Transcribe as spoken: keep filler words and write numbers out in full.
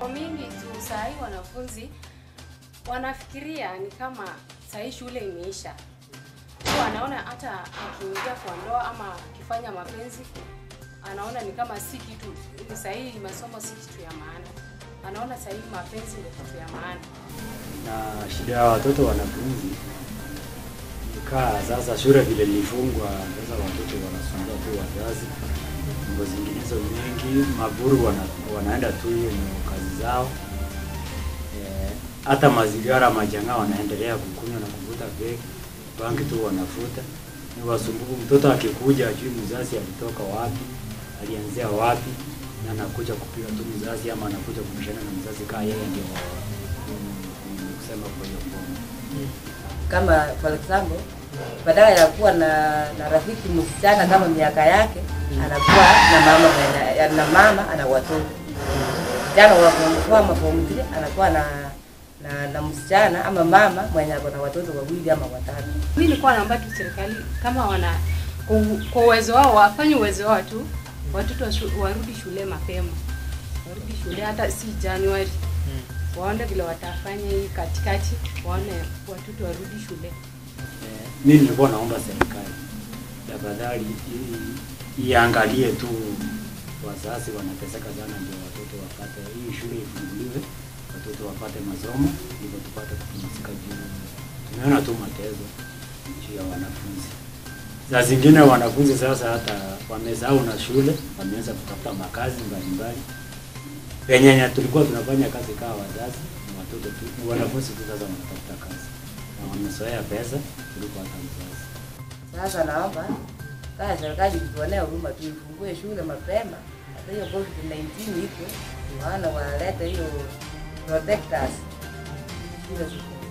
mambo mingi tu sahi wanafunzi wanafikiria ni kama sahi shule imeisha. Kwa anaona hata akiingia kwa ndoa ama akifanya mapenzi anaona ni kama si kitu, ni sahi masomo si kitu ya maana. Anaona sahi mapenzi ndio kitu ya maana. Na shida ya watoto wanafunzi kaa sasa shule vile ilifungwa, sasa watoto wanasumbua tu wazazi. Mambo zinginezo mengi, maburu wana, wanaenda tu hiyo kazi zao. Eh, hata mazingira majanga wanaendelea kukunywa na kuvuta beki, bangi tu wanafuta. Ni wasumbufu. Mtoto akikuja ajui mzazi alitoka wapi, alianzia wapi, na anakuja kupiga tu mzazi ama anakuja kumshana na mzazi kaa yeye ndio kusema kwa hiyo form. Kama for example, badala ya kuwa na na rafiki msichana kama miaka yake, anakuwa na mama na, na mama ana watoto. Jana wa maform three anakuwa na na na msichana ama mama mwenye ako na watoto wawili ama watatu. Mimi nilikuwa naomba tu serikali kama wana kwa uwezo wao wafanye uwezo wao tu watoto warudi shule mapema. Warudi shule hata si January. Waone vile watafanya hii katikati, waone watoto warudi shule. Eh, mimi nilikuwa naomba serikali tafadhali iangalie tu wazazi wanateseka sana ndio watoto wapate hii shule ifunguliwe, watoto wapate masomo ndipo tupate kupumzika juu. Tumeona tu matezo juu ya wanafunzi. Za zingine wanafunzi sasa hata wamesahau na shule, wameanza kutafuta makazi mbalimbali. Penye tulikuwa tunafanya kazi kama wazazi na watoto tu, wanafunzi tu sasa wanatafuta kazi. Na wamezoea pesa kuliko hata mzazi. Sasa naomba kama serikali ituonee huruma tu ifungue shule mapema. Hata hiyo COVID nineteen iko, maana walete hiyo protectors.